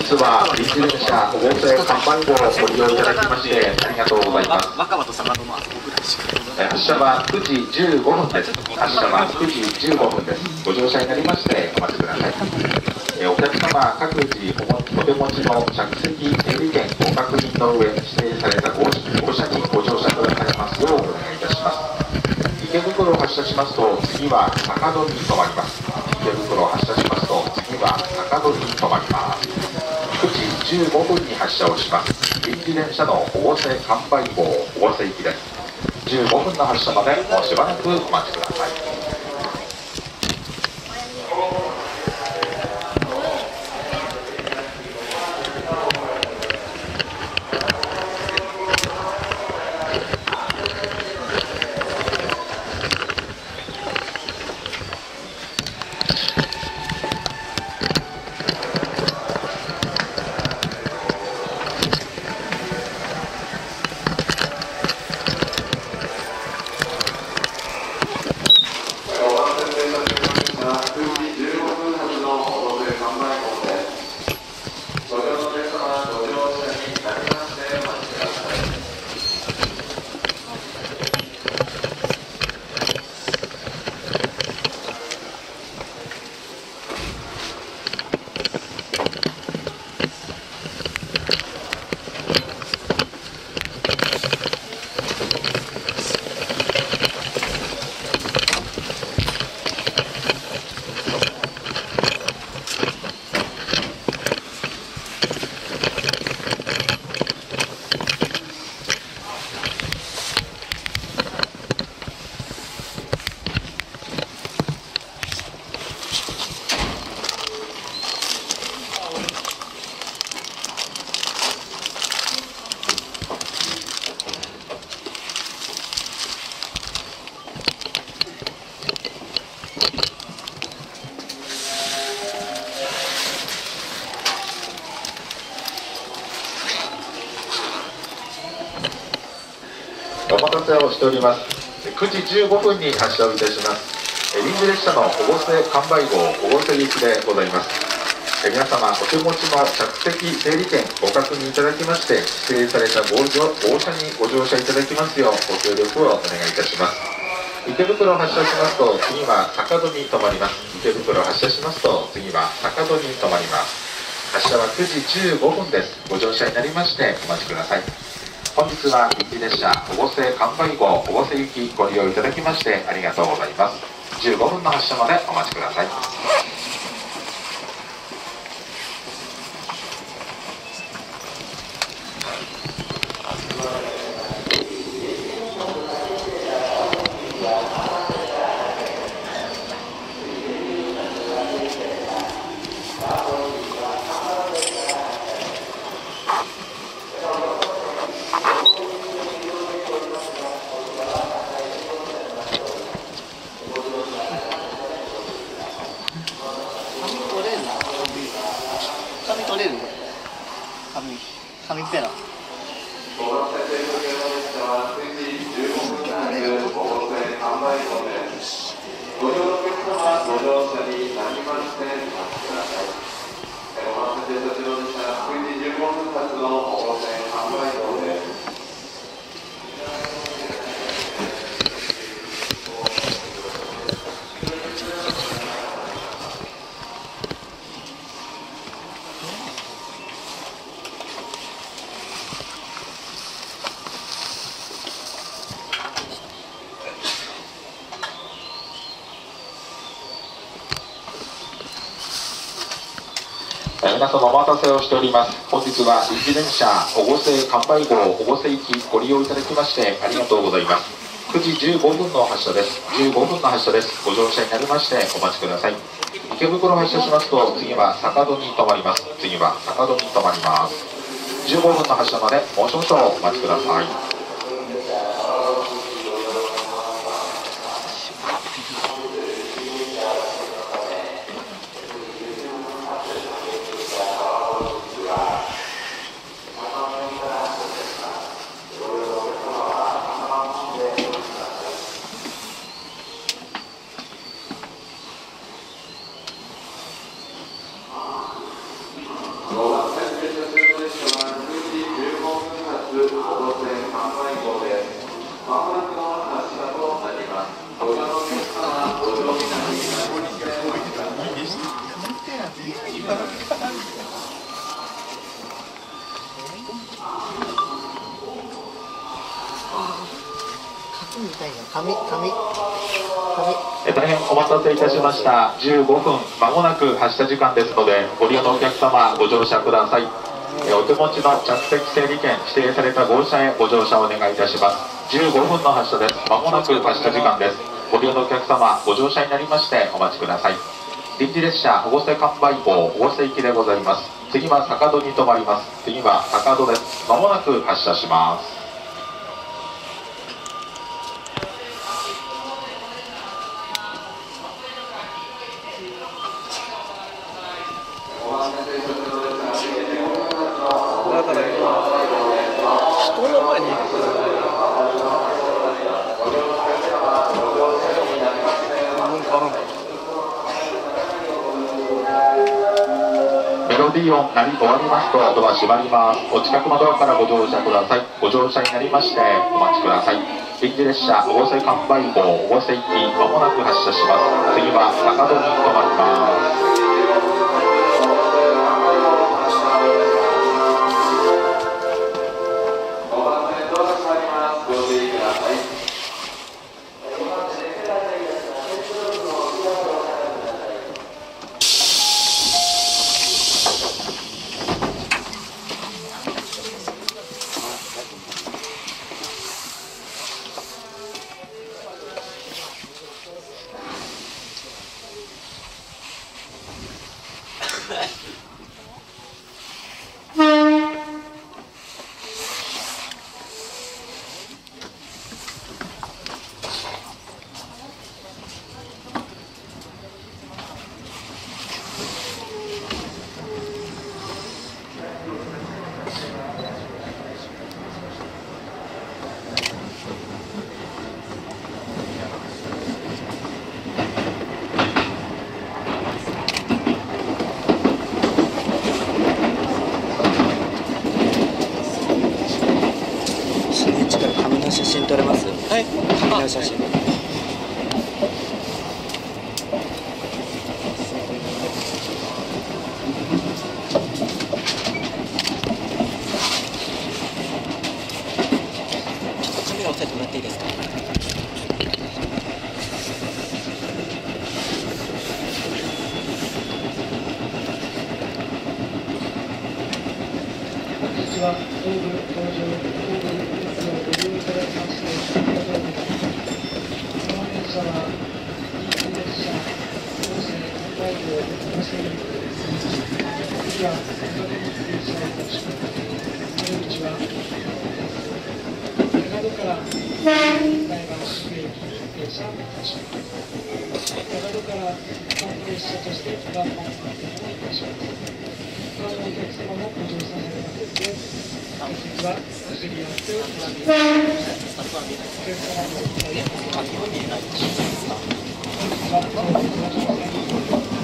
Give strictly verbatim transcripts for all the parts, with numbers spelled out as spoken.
日は臨時列車合成看板号をご利用いただきましてありがとうございます。発車はくじじゅうごふんです。発車はくじじゅうごふんです。ご乗車になりましてお待ちください。お客様、各自お手持ちの着席整理券ご確認の上、指定された号車にご乗車くださいますようお願いいたします。池袋を発車しますと次は坂戸に停まります。池袋を発車しますと次は坂戸に停まります。くじじゅうごふんに発車をします。臨時電車の越生関梅号越生行きです。じゅうごふんの発車までもうしばらくお待ちください。お待たせをしております。くじじゅうごふんに発車をいたします。臨時列車の越生関梅号越生行きでございます。皆様お手持ちの着席整理券ご確認いただきまして指定された号車にご乗車いただきますようご協力をお願いいたします。池袋を発車しますと次は坂戸に停まります。池袋を発車しますと次は坂戸に停まります。発車はくじじゅうごふんです。ご乗車になりましてお待ちください。本日は臨時列車越生関梅号越生行きご利用いただきましてありがとうございます。じゅうごふんの発車までお待ちください。 紙取れる紙紙ペラご乗のお客様、ご乗車になりましてお待ちください。お待たせいたしました。くじじゅうごふん発の越生関梅号です。皆様お待たせをしております。本日は臨時電車越生関梅号越生行きご利用いただきましてありがとうございます。くじじゅうごふんの発車です。じゅうごふんの発車です。ご乗車になりましてお待ちください。池袋を発車しますと次は坂戸に停まります。次は坂戸に停まります。じゅうごふんの発車までもう少々お待ちください。ご紙紙紙え大変お待たせいたしました。じゅうごふんまもなく発車時間ですので、ご利用のお客様ご乗車ください。えお手持ちの着席整理券指定された号車へご乗車お願いいたします。じゅうごふんの発車です。まもなく発車時間です。ご利用のお客様ご乗車になりましてお待ちください。臨時列車越瀬関梅号越瀬行きでございます。次は坂戸に停まります。次は坂戸です。まもなく発車します。 だから人の前に行く文化文化メロディー音鳴り終わりますとドア閉まります。お近くのドアからご乗車ください。ご乗車になりましてお待ちください。臨時列車越瀬関梅号越瀬行きまもなく発車します。次は坂戸に停まります。 紙の写真撮れます？はい。紙の写真。ちょっとカメラ押さえてもらっていいですか？ 本日は東武東上東武鉄道をご利用いただきましてありがとうございます。この電車は臨時列車越瀬関梅号越瀬行きです。次は坂戸に停車いたします。窓口は長野から前橋宿駅停車いたします。長野から観光列車としてが本館でもいたします。他のお客様もご乗車されますので、本日はお知り合っておられます。お客様のお声をお願いします。本日はどうぞご乗車ください。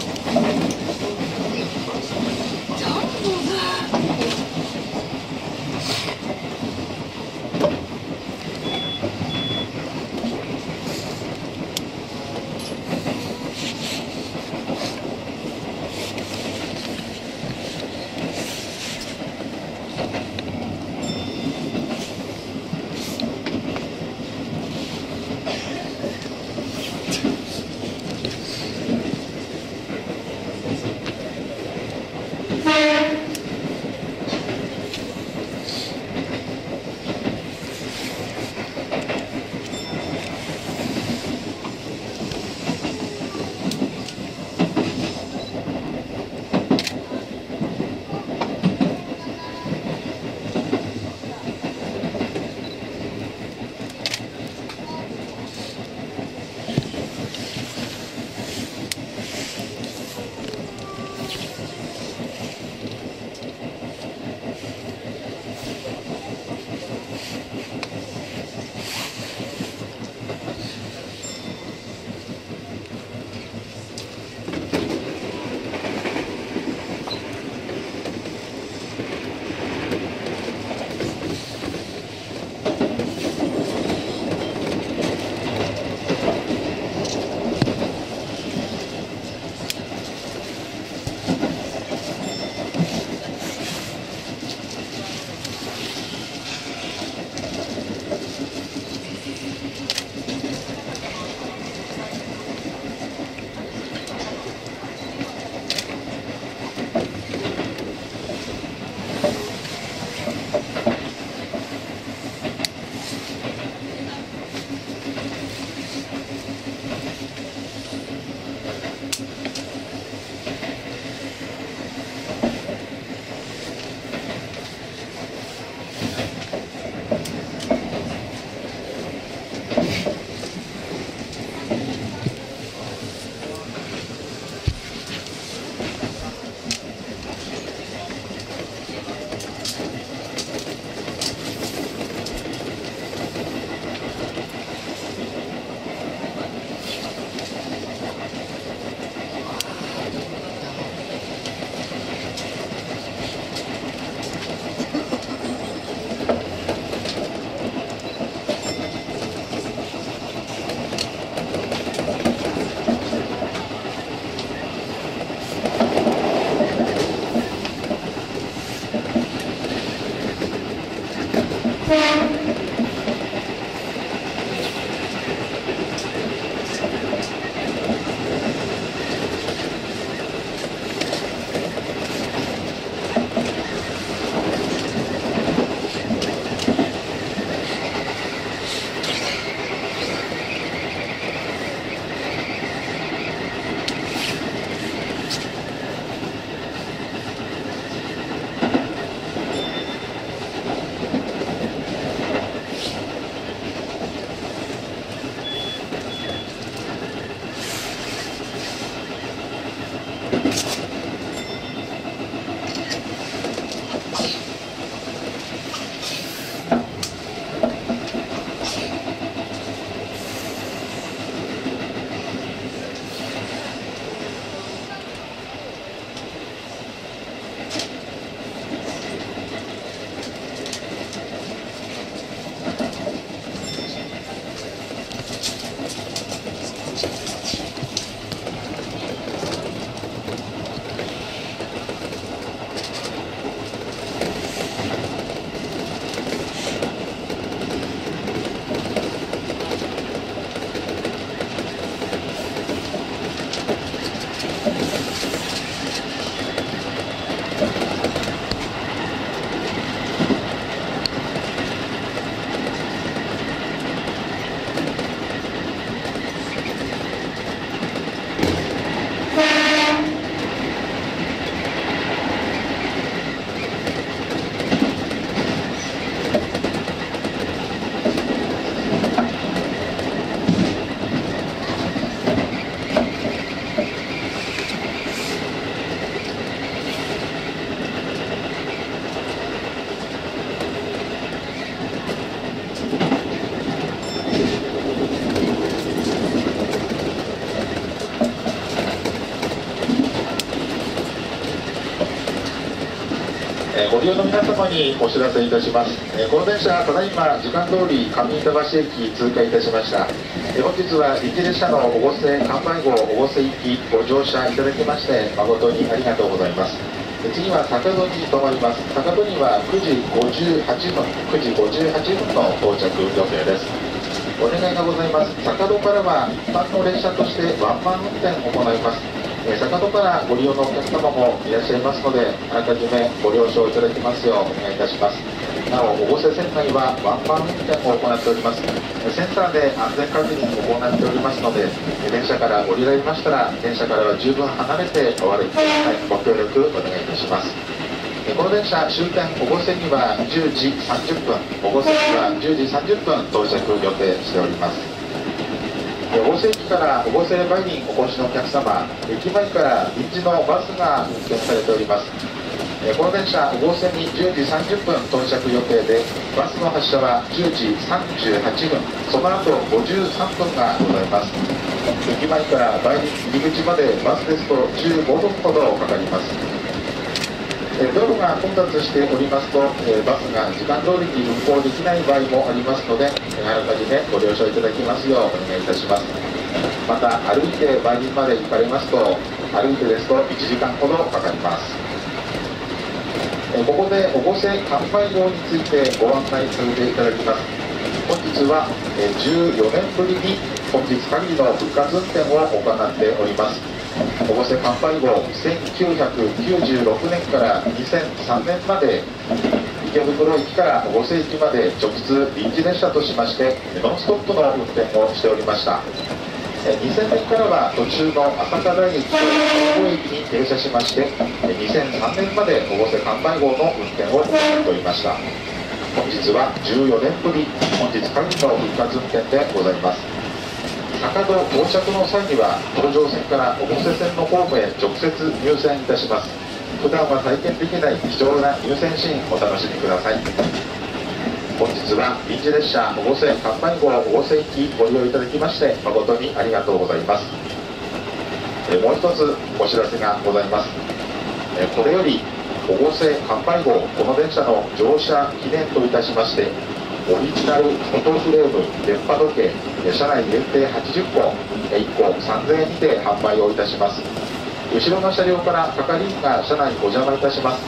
ご利用の皆様にお知らせいたします。この電車、ただいま時間通り上板橋駅通過いたしました。本日は臨時列車の越生関内号越生行きご乗車いただきまして誠にありがとうございます。次は坂戸に停まります。坂戸にはくじごじゅうはちふん、くじごじゅうはちふんの到着予定です。お願いがございます。坂戸からは一般の列車としてワンマン運転を行います。坂戸からご利用のお客様もいらっしゃいますので、あらかじめご了承いただきますようお願いいたします。なお、越生線内はワンマン運転を行っております。センサーで安全確認を行っておりますので、電車から降りられましたら、電車からは十分離れてお歩きください。ご協力お願いいたします。この電車終点越生にはじゅうじさんじゅっぷん、越生にはじゅうじさんじゅっぷん到着予定しております。越生駅から越生梅林お越しのお客様、駅前から臨時のバスが運転されております。この電車、越生にじゅうじさんじゅっぷん到着予定で、バスの発車はじゅうじさんじゅうはちふん、その後ごじゅうさんぷんがございます。駅前から梅林入り口までバスですとじゅうごふんほどかかります。道路が混雑しておりますと、バスが時間通りに運行できない場合もありますので、あらかじめご了承いただきますようお願いいたします。また、歩いて梅林まで行かれますと、歩いてですといちじかんほどかかります。ここで越生関内号についてご案内させていただきます。本日はじゅうよねんぶりに本日限りの復活運転を行っております。越生関内号せんきゅうひゃくきゅうじゅうろくねんからにせんさんねんまで池袋駅から越生駅まで直通臨時列車としましてノンストップの運転をしておりました。にせんねんからは途中の朝霞台駅と東京駅に停車しましてにせんさんねんまで越生関内号の運転を行っておりました。本日はじゅうよねんぶり、本日限りの復活運転でございます。坂戸到着の際には東上線から越生線のホームへ直接入線いたします。普段は体験できない貴重な入線シーンお楽しみください。本日は臨時列車越生関内号越生行きご利用いただきまして誠にありがとうございます。もう一つお知らせがございます。これより越生関内号この電車の乗車記念といたしまして、オリジナルフォトフレーム電波時計車内限定はちじゅっこいっこさんぜんえんにて販売をいたします。後ろの車両から係員が車内にお邪魔いたします。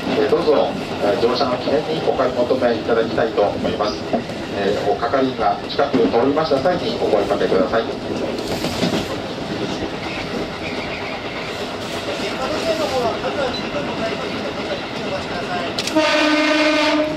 えーどうぞ、えー乗車の記念にお買い求めいただきたいと思います。えーお係員が近く通りました際にお声かけください。 現場の件の方は数は十分ございますので、どうぞゆっくりお待ちください。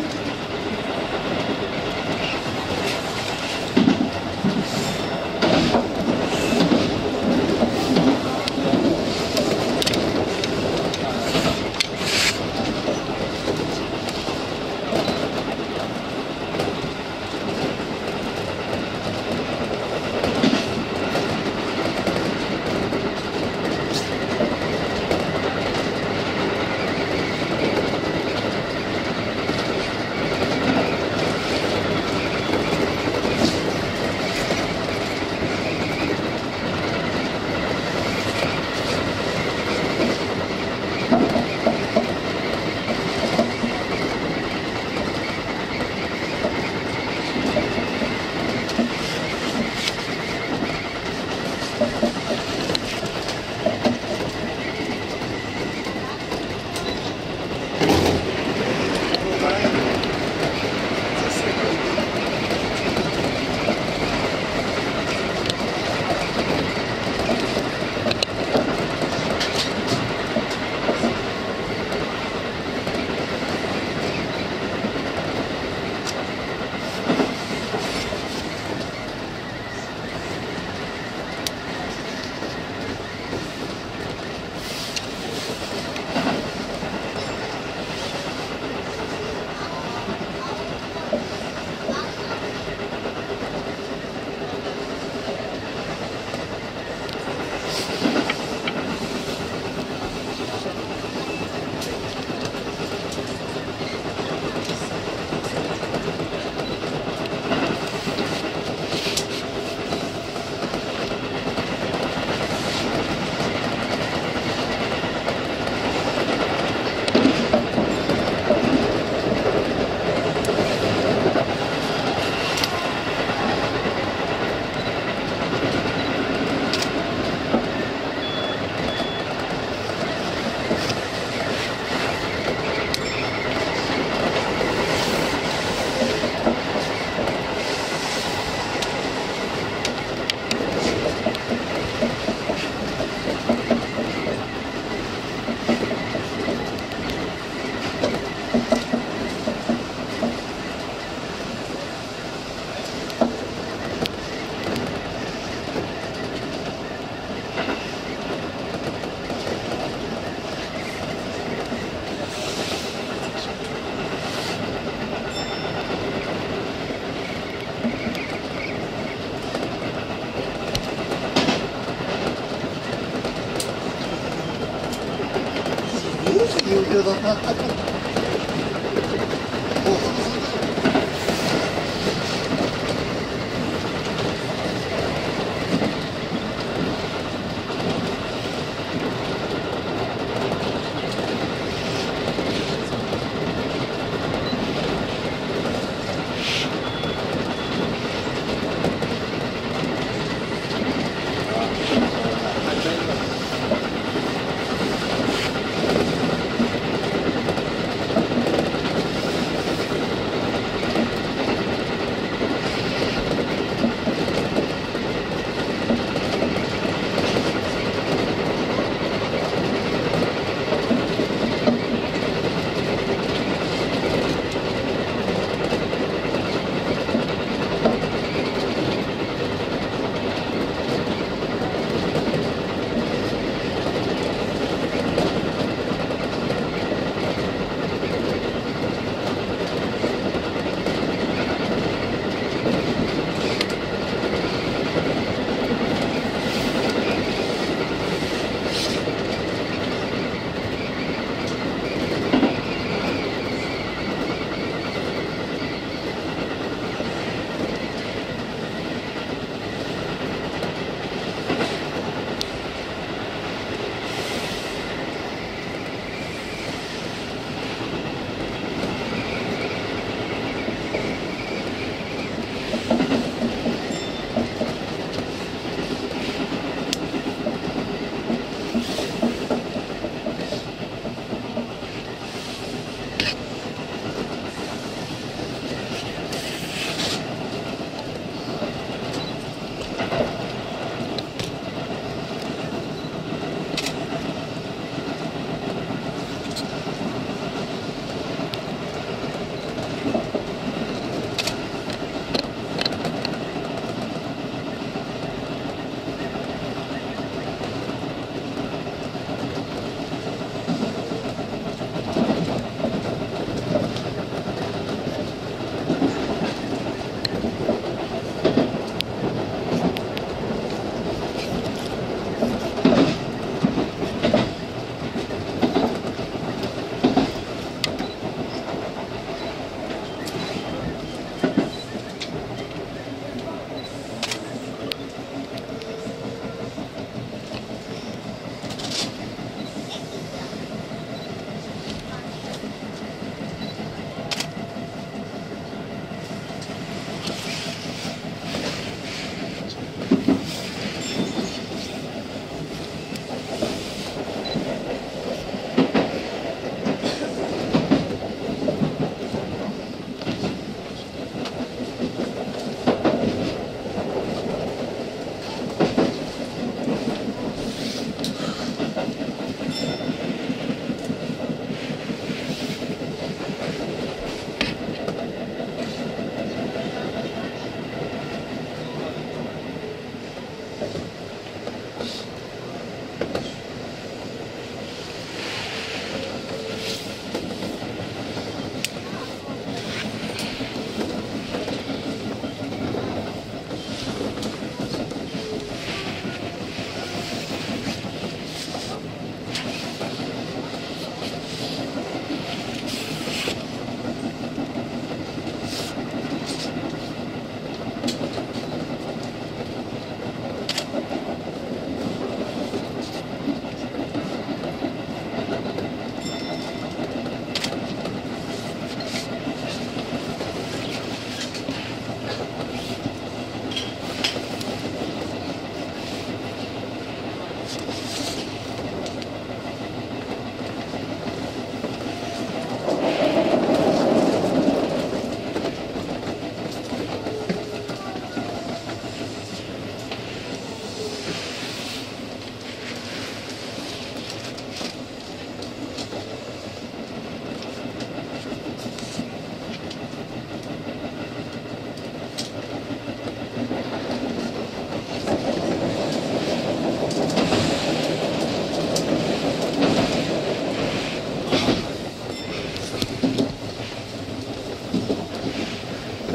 有料だな。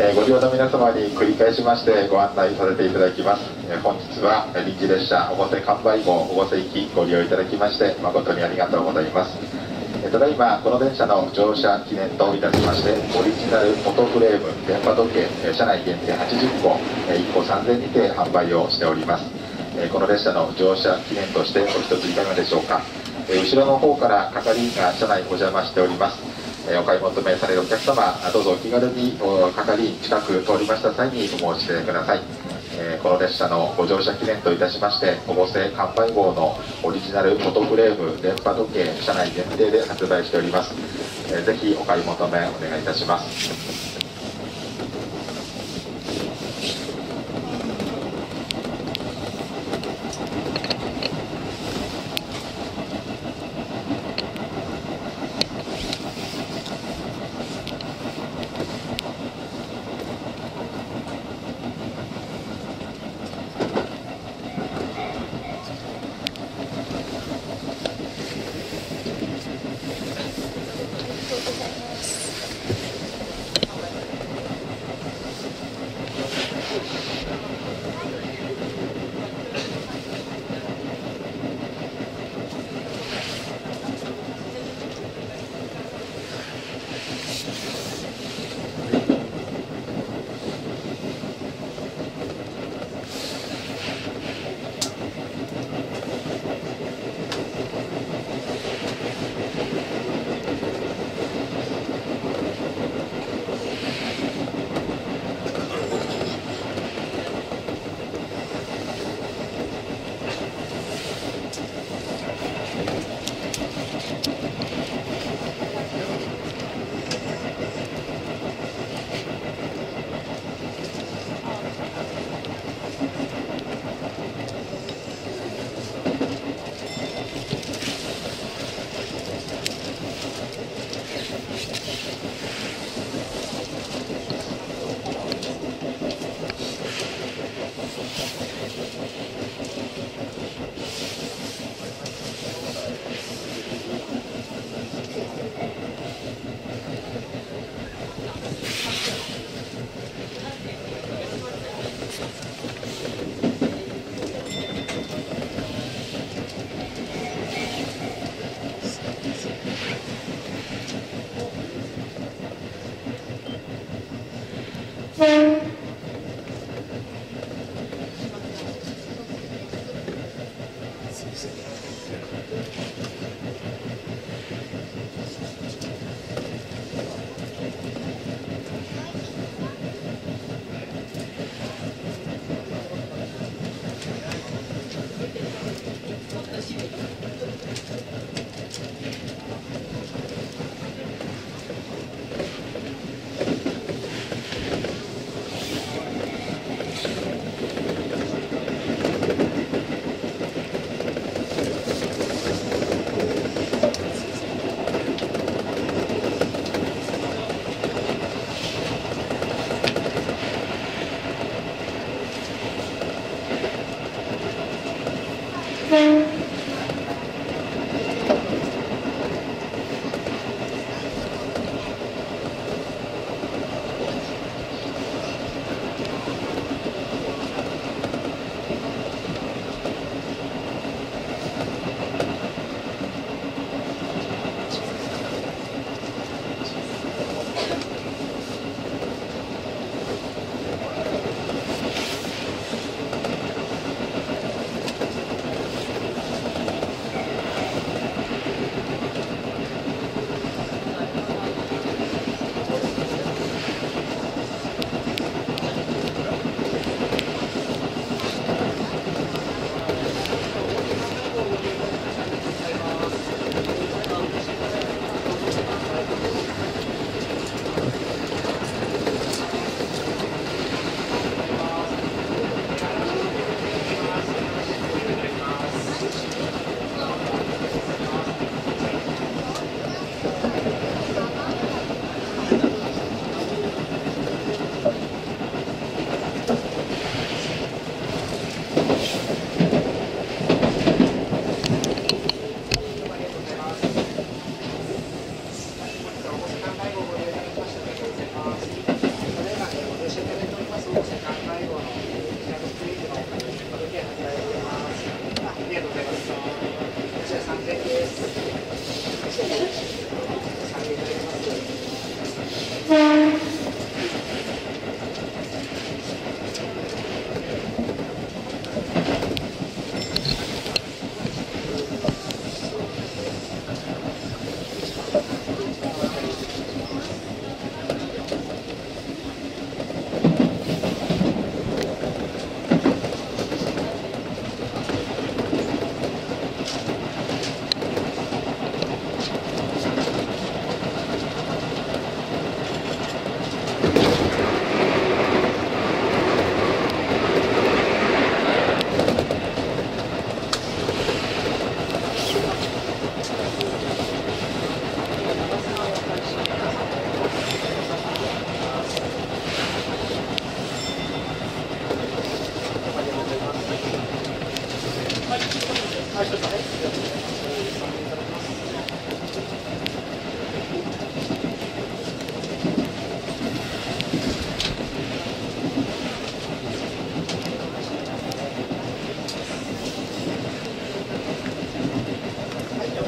えーご利用の皆様に繰り返しましてご案内させていただきます。えー本日は臨時列車越生完売号越生行きご利用いただきまして誠にありがとうございます。えーただいまこの電車の乗車記念といたしましてオリジナルフォトフレーム電波時計、えー車内限定はちじゅっこ、えーいっこさんぜんにて販売をしております。えーこの列車の乗車記念としてお一ついかがでしょうか。えー後ろの方から係員が車内お邪魔しております。えーお買い求めされるお客様、どうぞお気軽にお係員近く通りました際にお申し出ください。えーこの列車のご乗車記念といたしまして越生完売号のオリジナルフォトフレーム電波時計車内限定で発売しております。えーぜひお買い求めお願いいたします。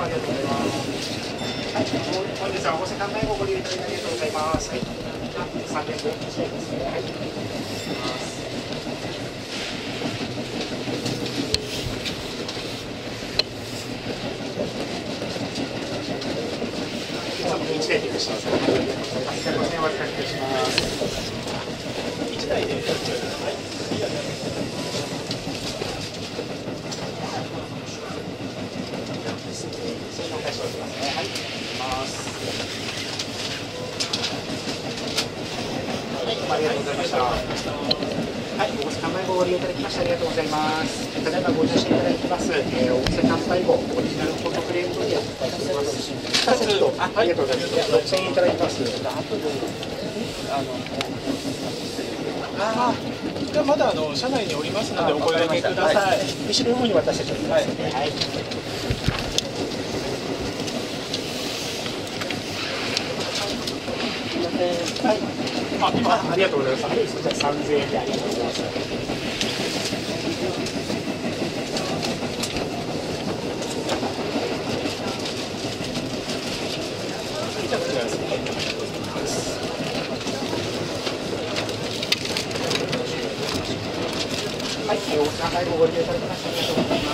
ありがとうございます。はい、本日はお子さん介護をご利用いただきありがとうございます。はい、さんぜんごひゃくえんですね。はい。いちだいでいらっしゃいます。ごせんえんお預かりいたします。いちだいで。はい。信用開始をしますね。はい。ます。はい、どうもありがとうございました。はい、お店乾杯後ご利用いただきましてありがとうございます。ただいまご受信いただきます。えー、お店乾杯後オリジナルフォトフレーム取り扱いしております。あ、ありがとうございます。ろくせんえんいただきます。 ああ、まだあの車内におりますのでお声掛けください。 後ろの方に私たちおりますので、はい。はい。あ、今ありがとうございます。じゃあさんぜんえんでありがとうございます。じゃあこちらですね。はい、お茶会ご利用いただきましてありがとうございます。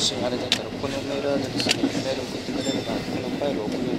しあれだったらこのメールアドレスにメール送ってくれればこのファイルを送る。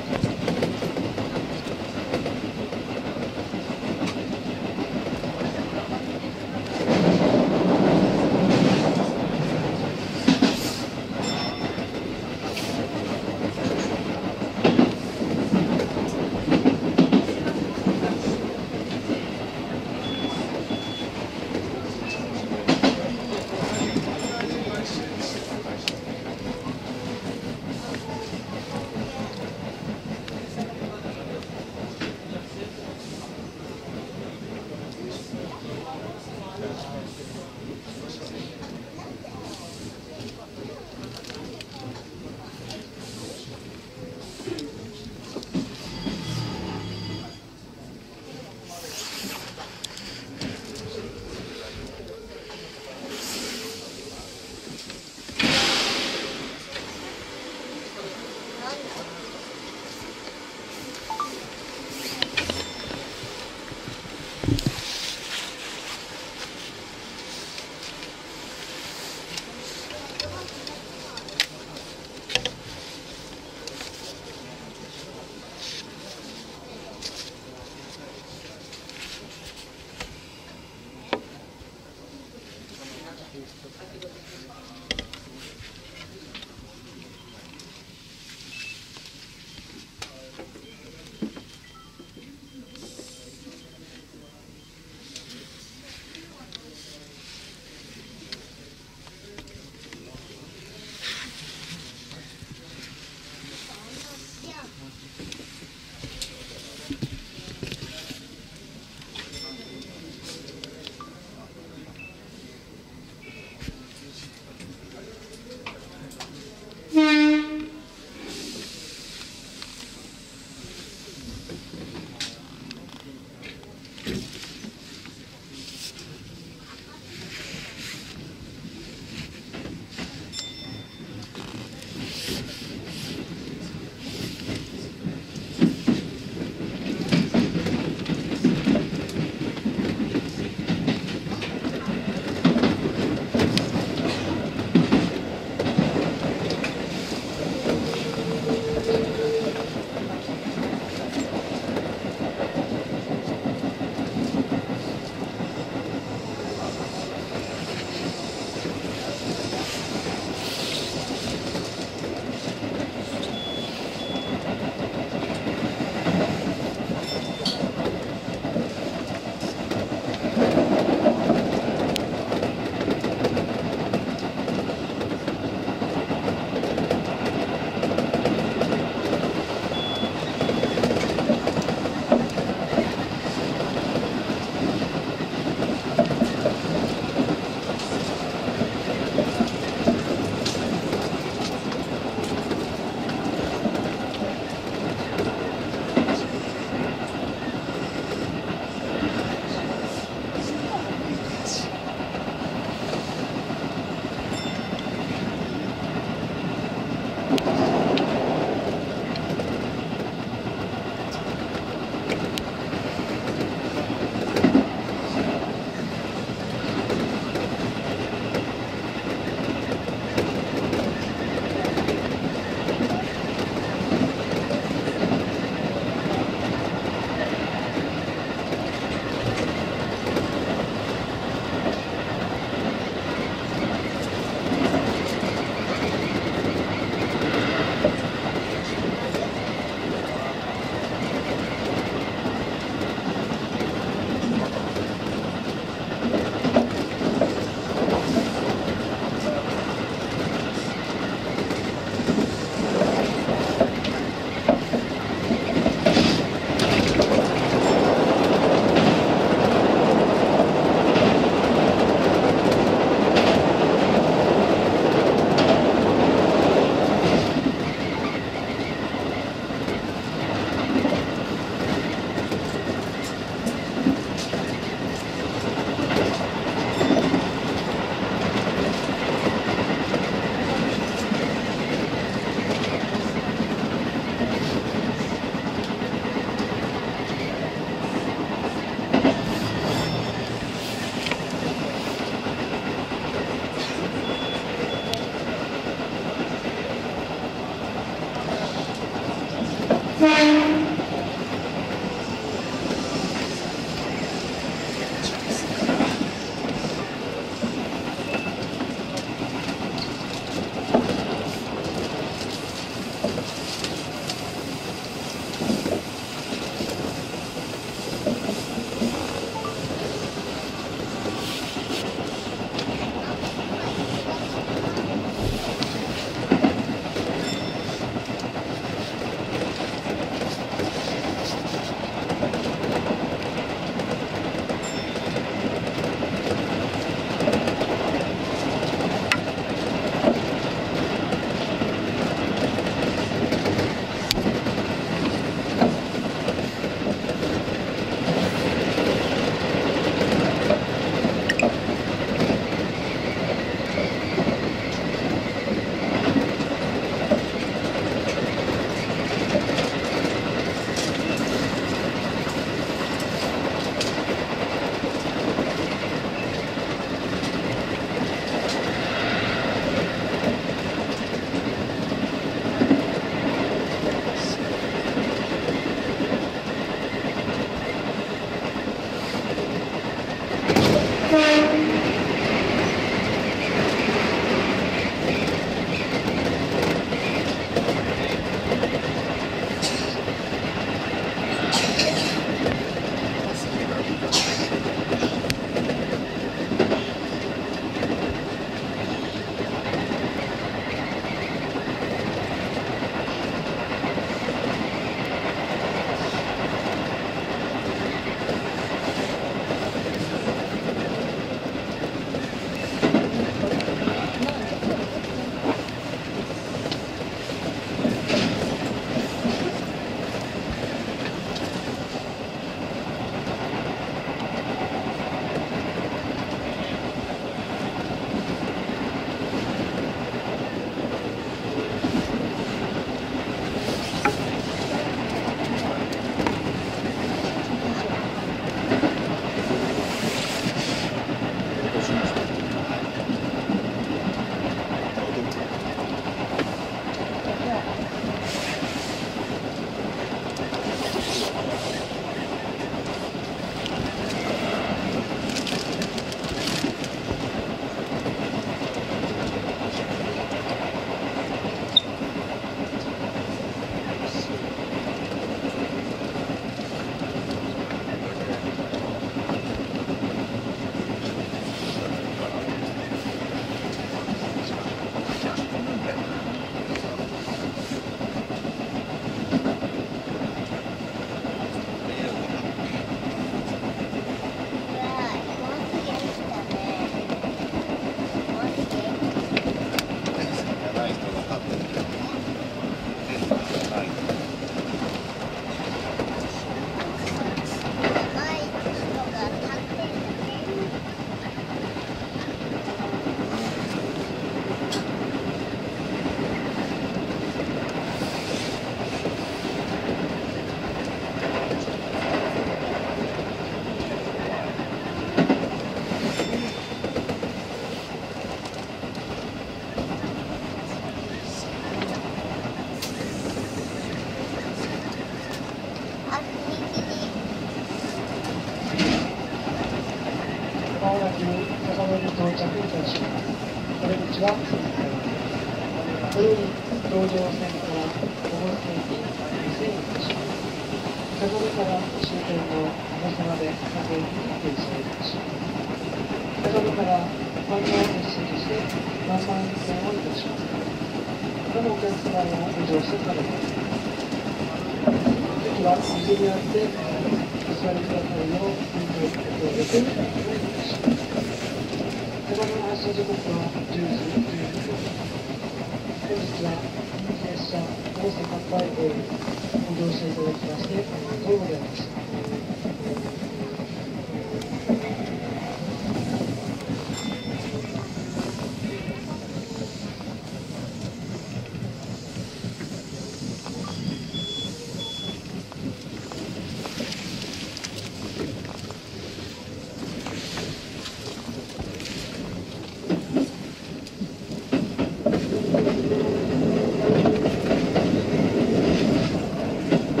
ご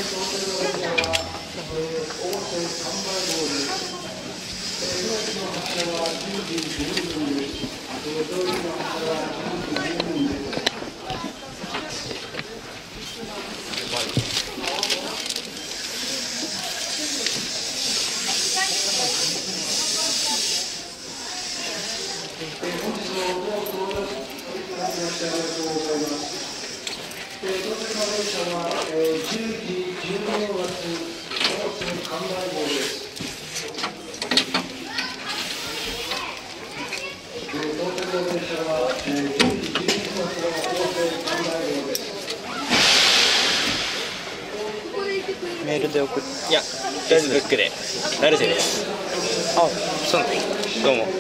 メールで送っいや、フェイスブックで成瀬です。あ、そうなの。どうも。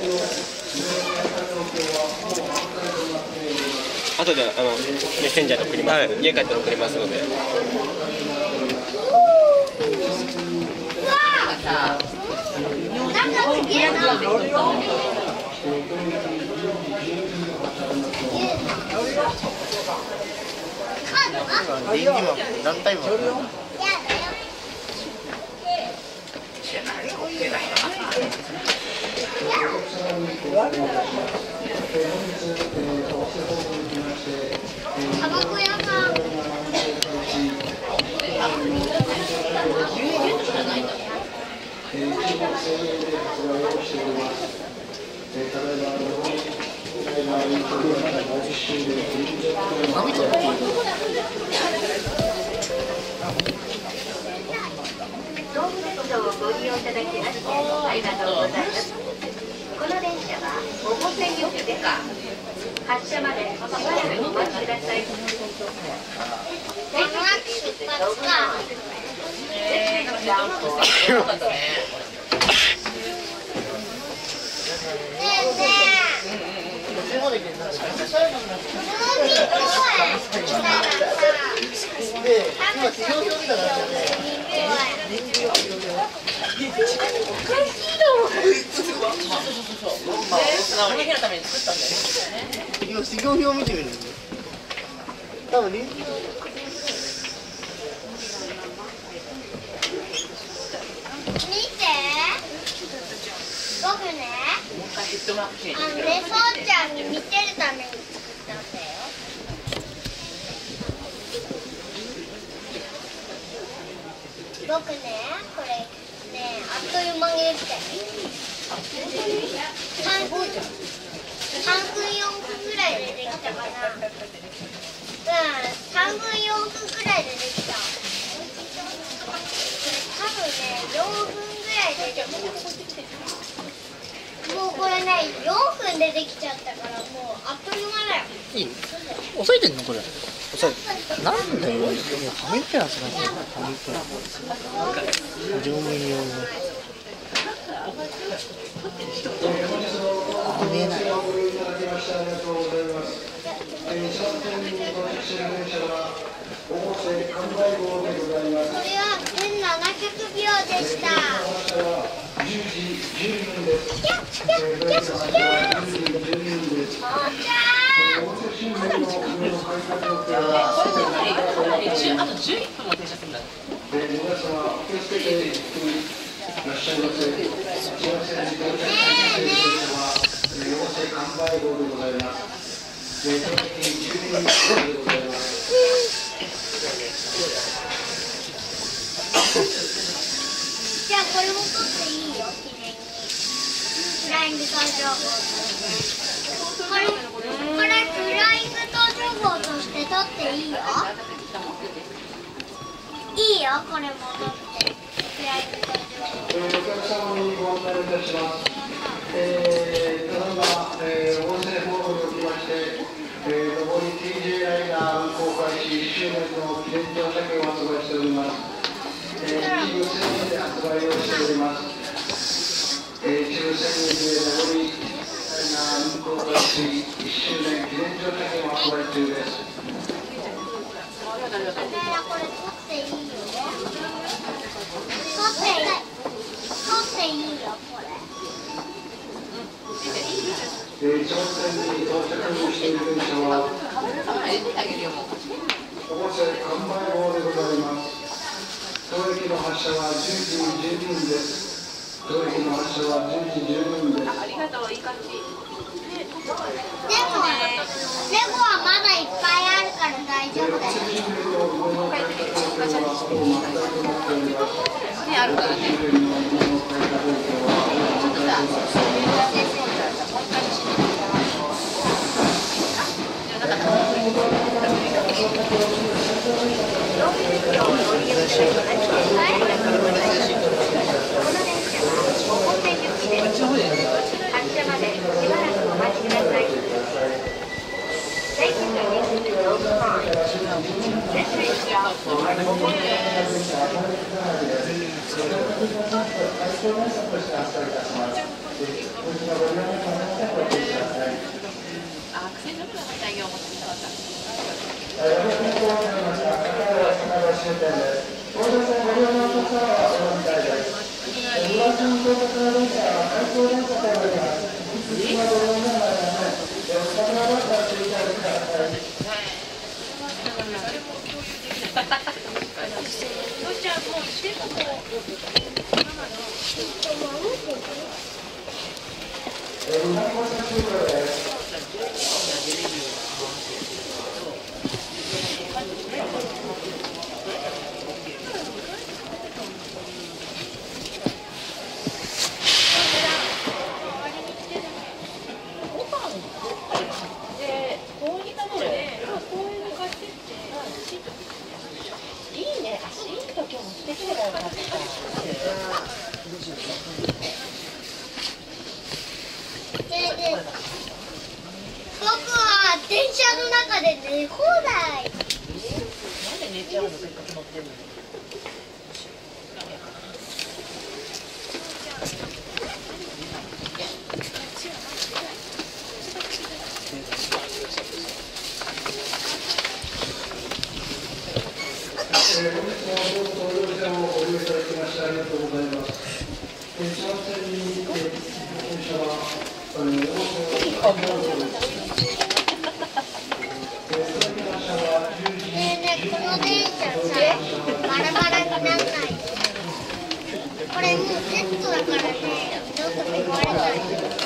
後であのメッセンジャーで送ります、はい、家帰ったら送りますので。今何タイム？ タバコ屋さん。 東武鉄道をご利用いただきましてありがとうございます。この電車は保護専用です。発車までしばらくお待ちください。 今修行表を見てみる。多分臨時僕ね、あのね、そうちゃんに見せるために作ったんだよ。僕ね、これね、あっという間にできたよ。さんぷん、さんぷんよんぷんぐらいでできたかな。うん、さんぷんよんぷんぐらいでできた。多分ね、よんぷんぐらいでできた。もうこれね、よんぷんでできちゃったから、もうあっという間だよ。 いい？押さえてんのこれ？押さえて。なんだよ。ファミプラスだね。ファミプラス。乗務員用の。あ、見えない。 これはせんななひゃくびょうでした。 あとじゅういっぷんも停車するんだ。 じゃあこれも撮っていいよ、記念に。フライング搭乗号。これ、これフライング搭乗号として撮っていいよ。いいよ、これも撮って。フライング搭乗号。お客様にご案内いたします。えー、ただいま、えー、音声フォローにおきまして、えー、上り ティージェー ライナー運行開始いっしゅうねんの記念乗車券を発売しております。えー、一部せんえんで発売をしております。えー、一部せんえんで上りライナー運行開始いっしゅうねん記念乗車券を発売中です。これ取っていいよ。取っていい。取っていいよ、これ。えー、朝鮮に到着している電車は、保護線完売号でございます。 発車はじゅうじじゅうにふんです。当駅の発車はじゅうじじゅうにふんです。 ありがとう、いい感じ。 でも、レゴはまだいっぱいあるから大丈夫だよ。 ね、あるからね。ちょっとさ、 発車までしばらくお待ちください。Thank you for using the road line. This is stop for あ、癖の部分の作業を持ってきたかった。 僕は電車の中で寝放題。 なんで寝ちゃうの、せっかく乗ってるのに。 ねえねえ、この電車さ、バラバラにならない。これもうセットだからね、ちょっと壊れない。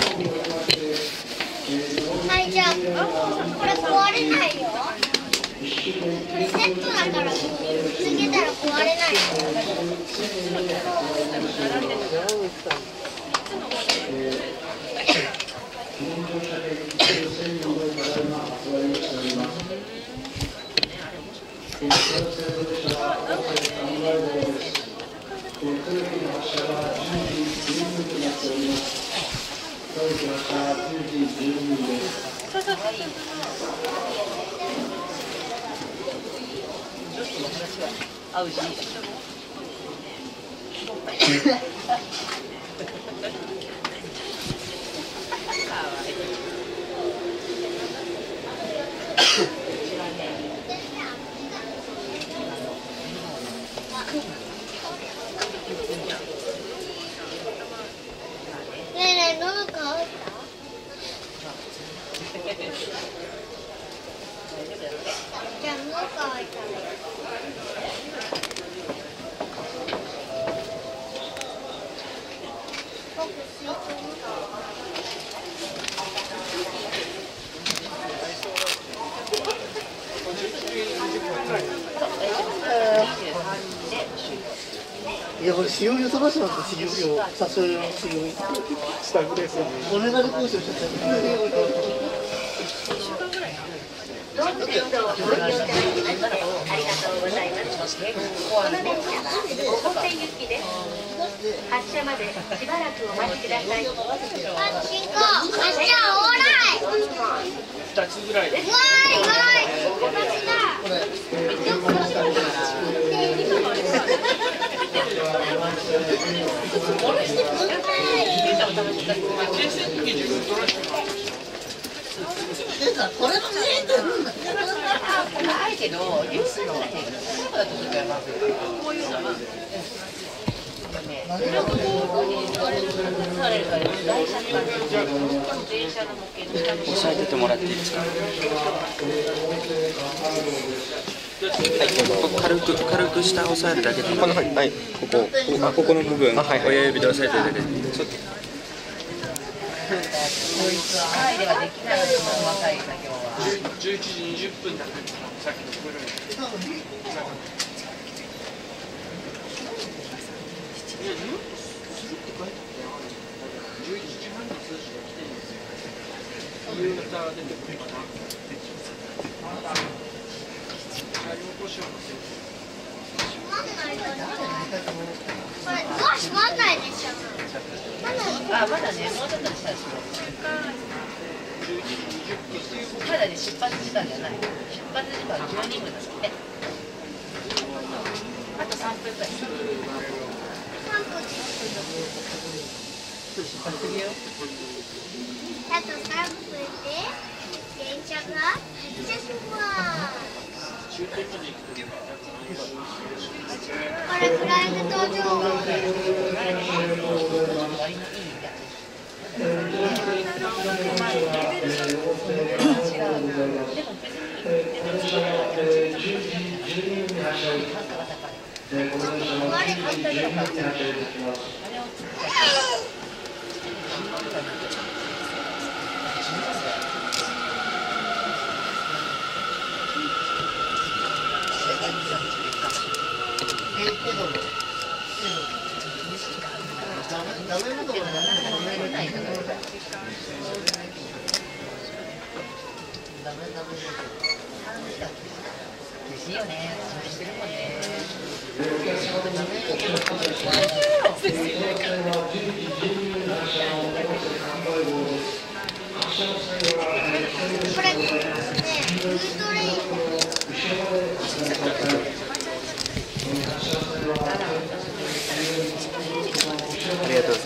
はい、じゃあ、これ壊れないよ。これセットだから、つけたら壊れないよ。 合うし。 ねえねえ、喉乾いた？じゃあ喉乾いたら。僕水筒持っていや、これ、使用料飛ばします使用料、差し入れの使用料。したぐらいですよね。お願い交渉しちゃった。 ドーム鉄道をご利用いただきましてありがとうございます。この電車は小保線行きです。発車までしばらくお待ちください。 あ、進行、発車オーライ。 ふたつぐらいで。 わーいわーい、お待ちだ。 これも見えてるんだ。 ないけど、流水だとちょっとやばい。こういうのは。電車の模型の下の押さえててもらっていいですか。 軽く軽く下を押さえるだけでいい。このはい、ここあここの部分、親指で押さえてるだけで。ちょっと。 はいではできないです。若い作業は。 じゅういちじにじゅっぷんだからさっきのプルーン。じゅういちじはんの数字が来てるんですよ。夕方出てくるかな。車両故障のせいで。 これドア閉まんないでしょ。 あ、まだね、もうちょっとしたらしまだね、出発時間じゃない。出発時間じゅうにふんだって。あとさんぷんくらい。 さんぷんです。 出発するよ。 あとさんぷんで電車が発車します。これフライング登場。 いいよね、してるもんね。 これね、ルートレイン。 ありがとうございます。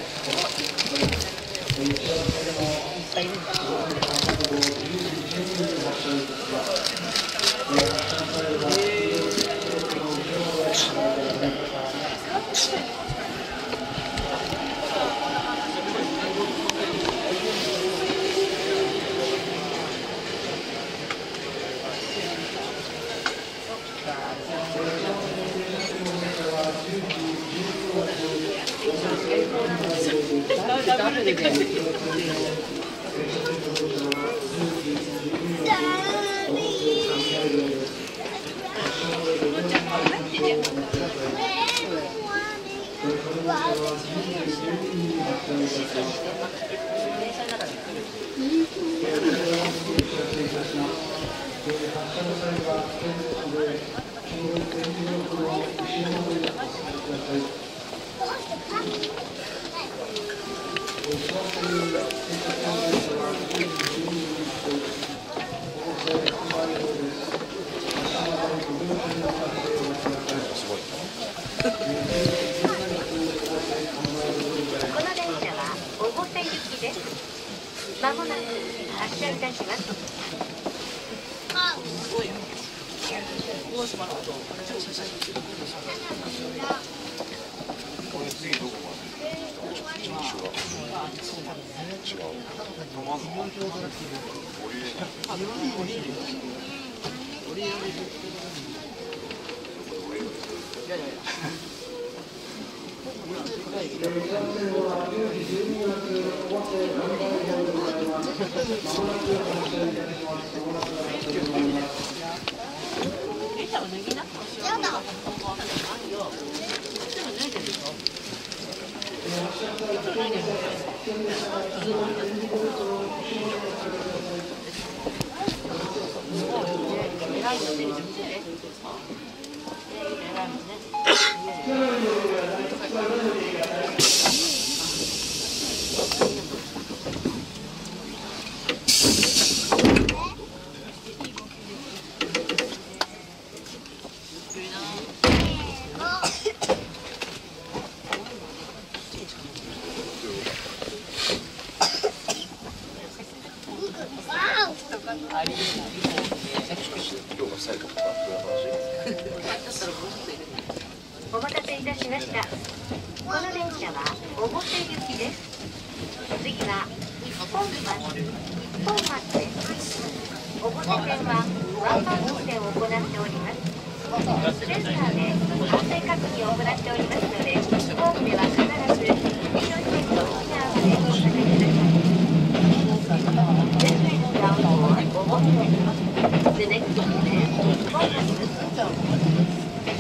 まもなく発車いたします。お待たせいたしました。この電車は小布施行きです。次は日本松、日本松です。小布施線はワンマン運転を行っております。 センターで発生確認を行っておりますので、ホームでは必ず黄色い線の内側までお進みください。This train is bound for Omote. The next station is Omote.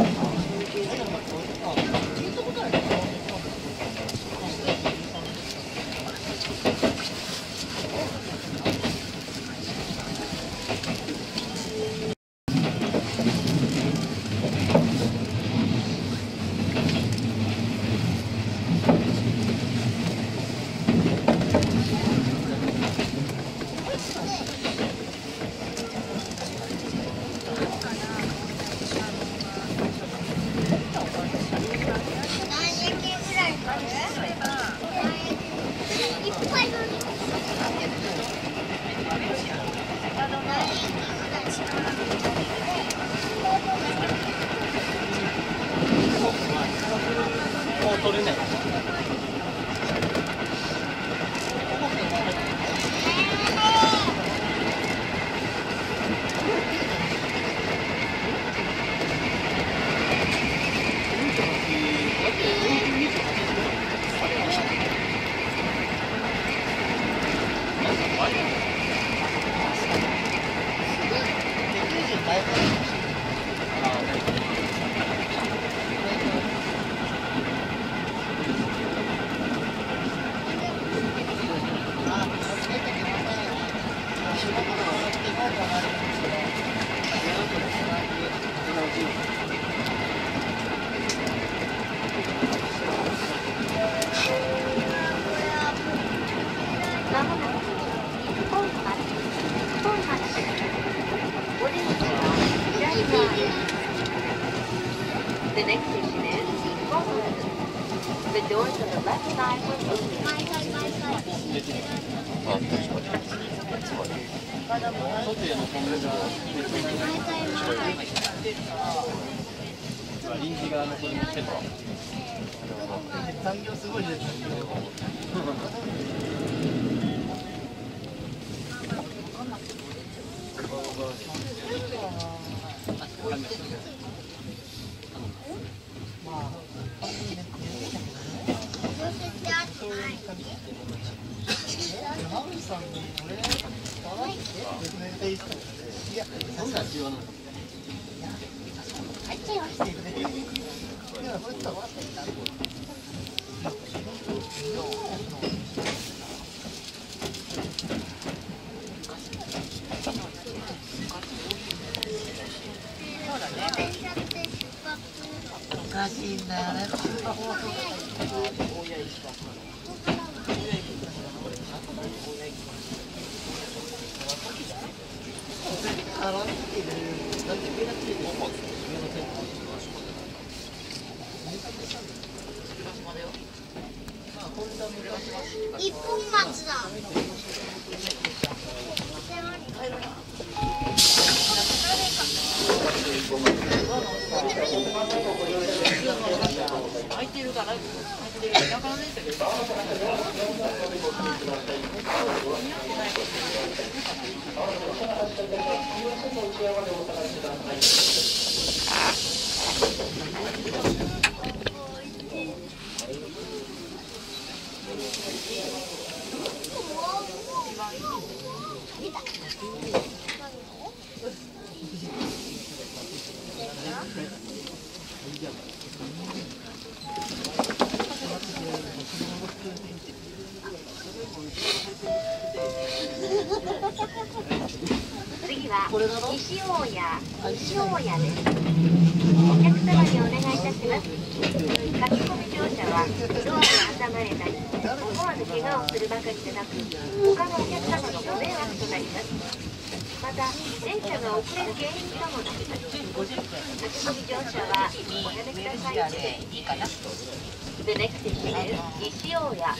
一本松だ。 空いてるから空いてる田舎の電車で次は西大谷西大谷です。お客様にお願いいたします。書き込み乗車はドアに挟まれたり思わぬ怪我をするばかりでなく、他のお客様のご迷惑となります。また電車が遅れる原因かもしれません。書き込み乗車はおやめください。The next station is 西大谷。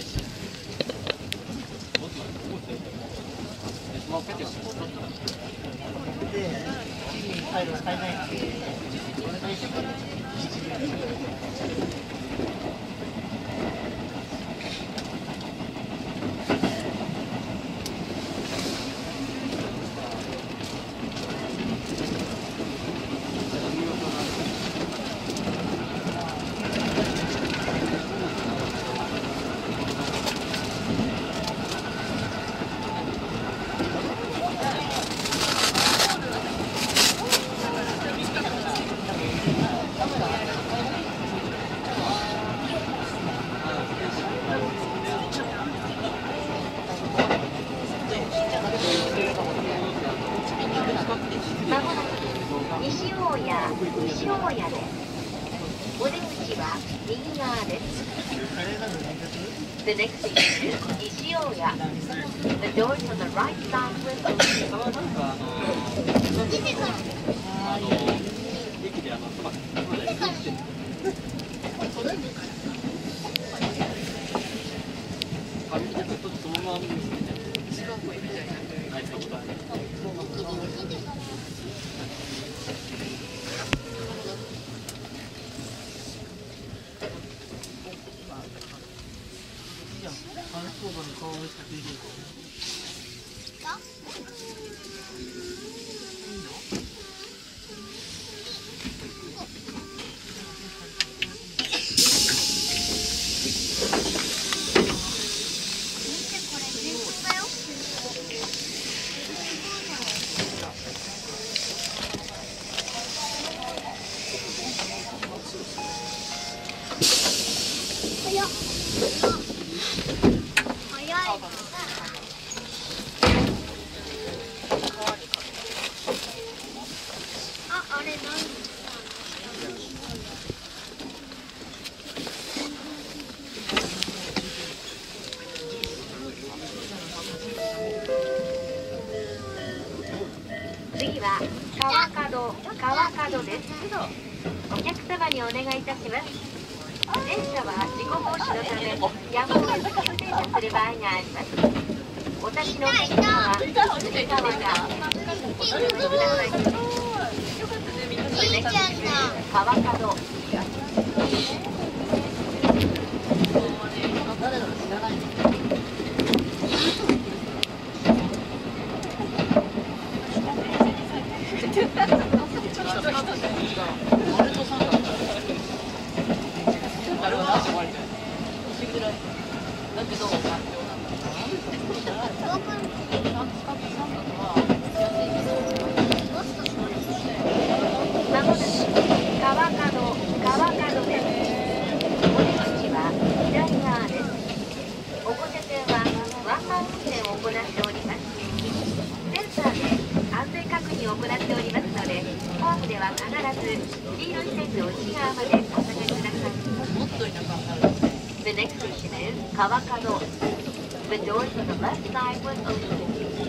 次は右側です。The next station is 西大谷。The doors on the right side will open. 次は川角、川角です。お客様にお願いいたします。電車は事故防止のためやむを得ず急停車する場合があります。お立ちのお客様は右側がお進みください。川角。The next station is Kawakado. The doors on the left side will open.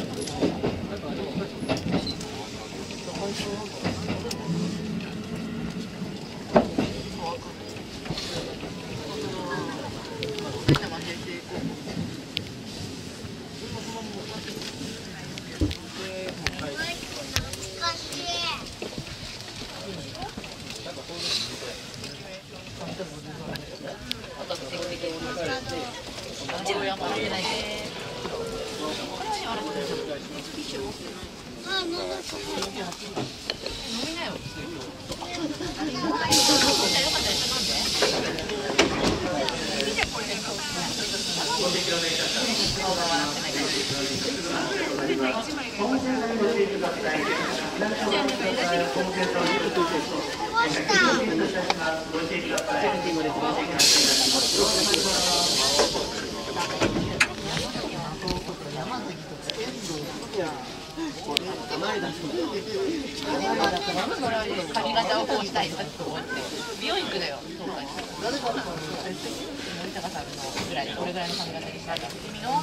髪型をこうしたいとかって思って美容院行くのよ。森高さんのぐらいこれぐらいの髪型にしたいなって美容院。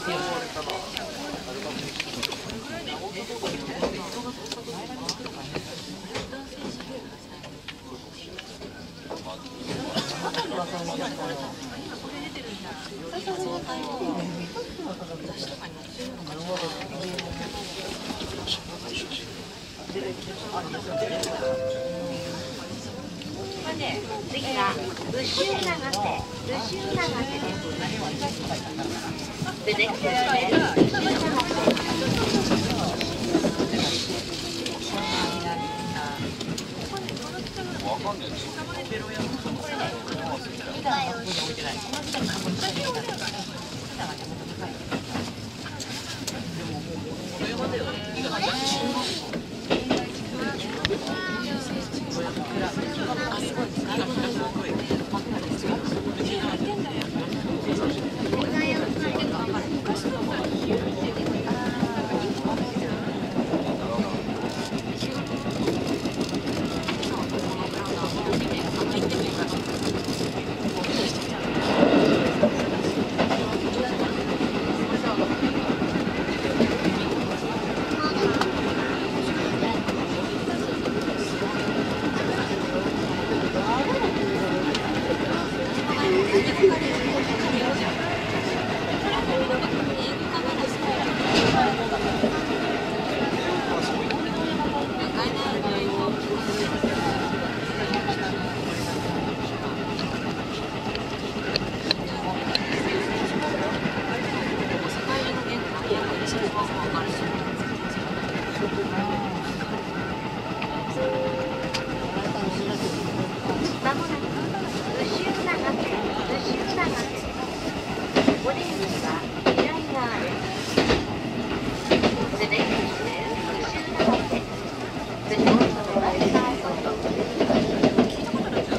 次は武州長瀬、武州長瀬です。The next station is 武州長瀬。 まもなく牛長線、牛長線。お出口は左側です。The next station is 牛長線。The doors on the right side will open.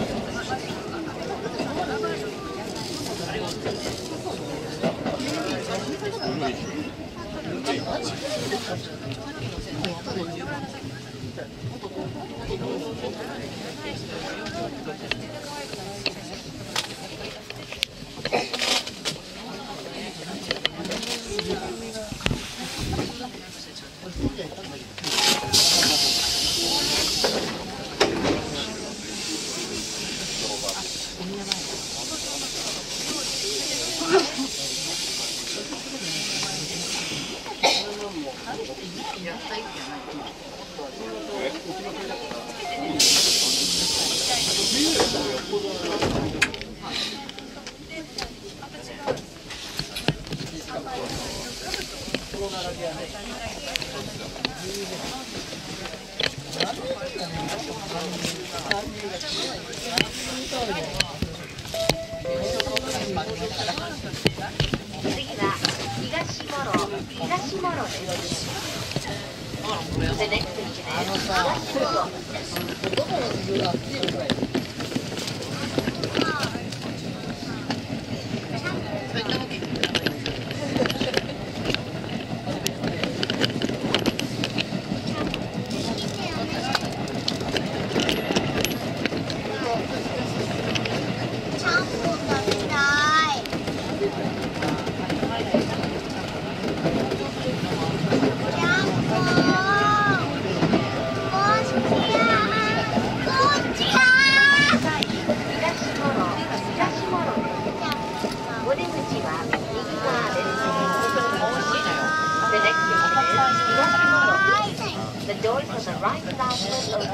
次は東諸路、東諸路です。The next station is 東諸路。The doors on the right side will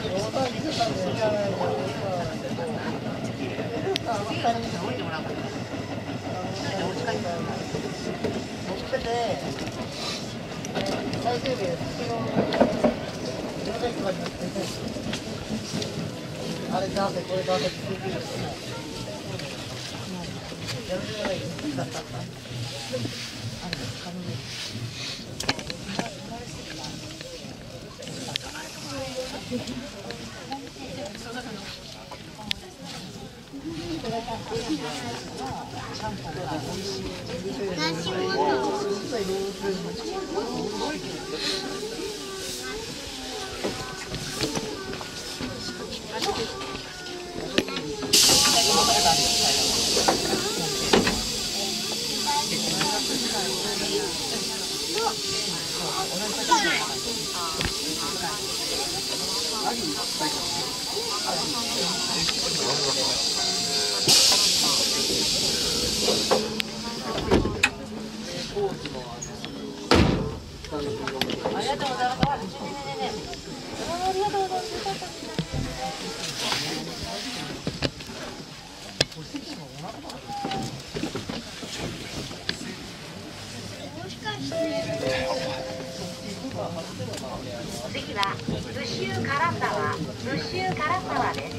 次は武州唐沢、武州唐沢です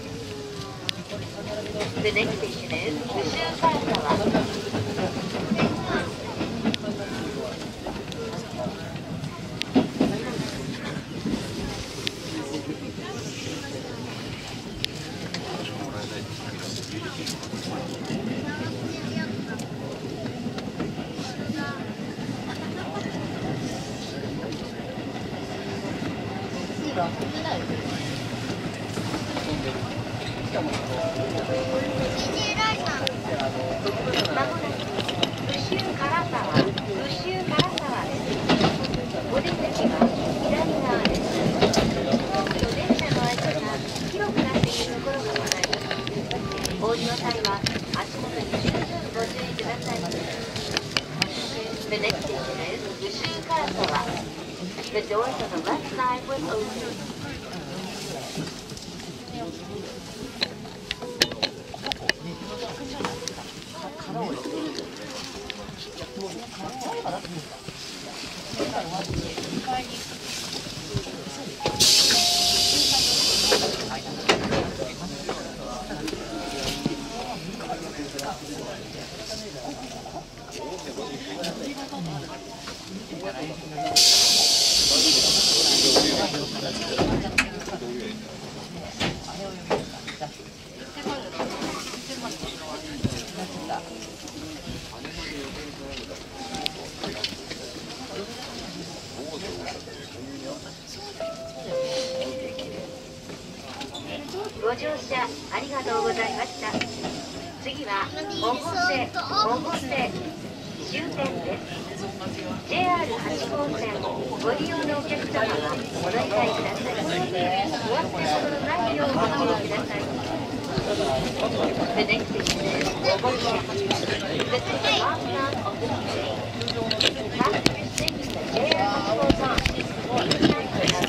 。The next station is 武州唐沢。おご利用際は足元に十分ご注意ください。The next station is Ushikarasawa. The doors on the left side will open. ご乗車ありがとうございました。次は本線本線終点です。 ジェイアールはち 号線ご利用のお客様はお乗り換えください。お忘れ物のないようご注意ください。The next station is Omoshia. This is the last stop of the train. Passengers taking the ジェイアールはち 号line, please transfer at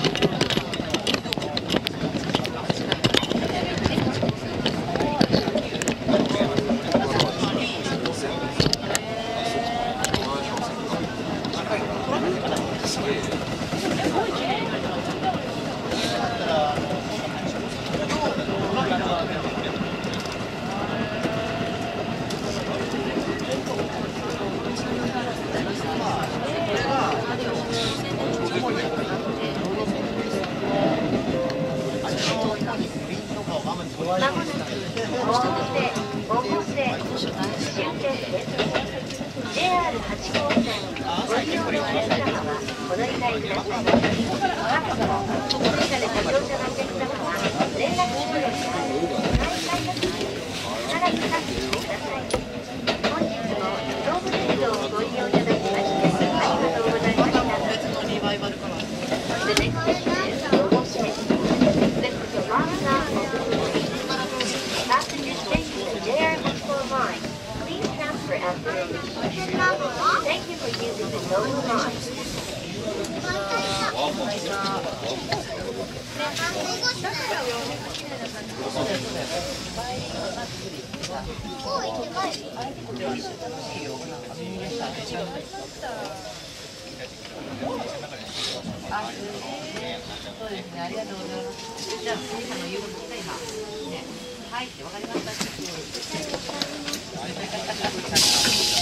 ジェイアールはち 号線ご利用のお客様はお乗り換えください。追加でご乗車のお客様は連絡通路にある再改札機に必ずタッチしてください。本日も東武鉄道をご利用いただきましてありがとうございました。The next station is Omoshia. This is the last stop of the train. Passengers taking the ジェイアールはち 号line, please transfer at the Thank you for using the Noble Line. あ、そうですね、ありがとうございます。じゃあ、皆さんの言うこと聞いた今。ね、はいって分かりました。